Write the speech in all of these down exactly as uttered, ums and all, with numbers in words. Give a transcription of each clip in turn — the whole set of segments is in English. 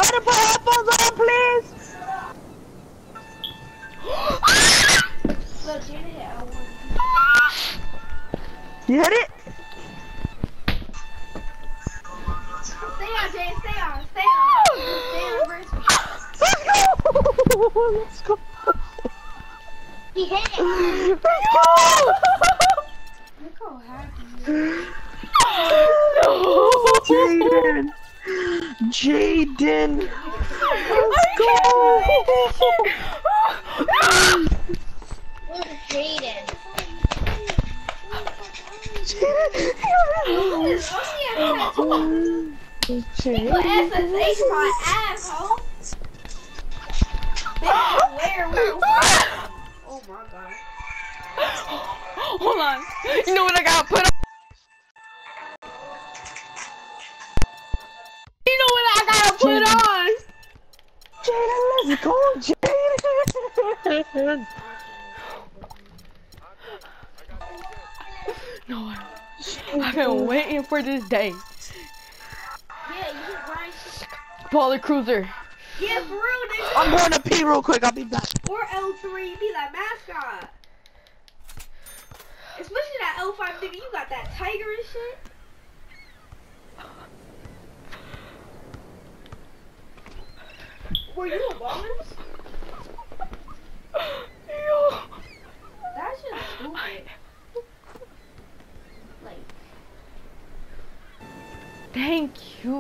to put headphones on, please. Look, Jaden hit L one. You hit it? Stay on, Jaden. Stay on. Stay on. Stay on verse me. Let's go. Let's go. He hit it. Let's go. Look how happy Jaden. Jaden. Let's go. Jaden. Jaden. Put S S H my asshole. Werewolf. Oh my god. Hold on. You know what I gotta put on? You know what I gotta put on? Jaden, let's go, Jaden. No, I've been waiting for this day. Yeah, you just grind. Baller Cruiser. Yeah, for real, nigga. I'm going to pee real quick. I'll be back. Or L three, be that mascot. Especially that L five nigga, you got that tiger and shit. Were you a bonus? That shit's stupid. Like, Thank you.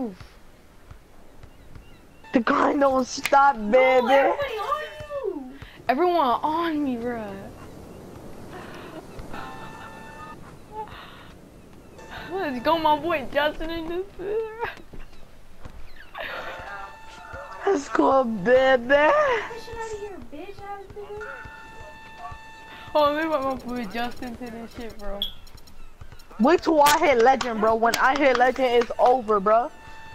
The grind don't stop, no, baby. everybody on you. Everyone on me, bruh. Let's go, my boy Justin in this. Let's go, baby. Get shit out of here, bitch ass nigga. Oh, let me put my boy Justin to this shit, bro. Wait till I hit legend, bro. When I hit legend, it's over, bro.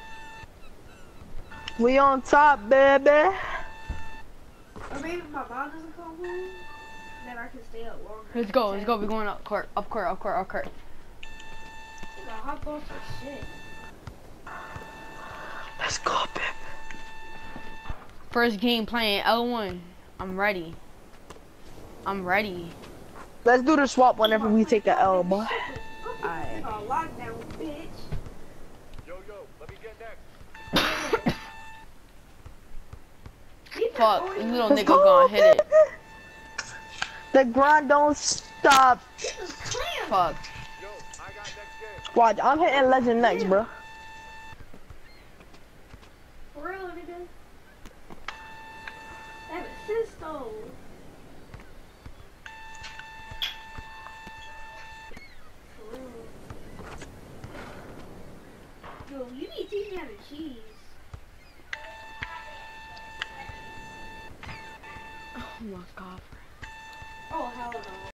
We on top, baby. Or maybe if my mom doesn't come home, then I can stay up longer. Let's go, let's go. We're going up court, up court, up court, up court. I got hot balls for shit. Let's go, baby. First game playing L one. I'm ready. I'm ready. Let's do the swap whenever we take a L, boy. Alright. Lockdown, bitch. Yo, yo, let me get next. Fuck, this little Let's nigga go, gonna hit it. baby. The grind don't stop. Fuck. Yo, I got next game. Watch, I'm hitting legend next, bro. For real, nigga. That assist though. For real. Yo, you need to teach me how to cheese. Oh my god. Oh, hell no.